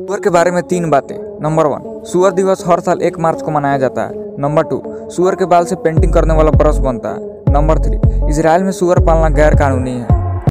सुअर के बारे में 3 बातें। नंबर 1, सुअर दिवस हर साल 1 मार्च को मनाया जाता है। नंबर 2, सुअर के बाल से पेंटिंग करने वाला ब्रश बनता है। नंबर 3, इजराइल में सुअर पालना गैर कानूनी है।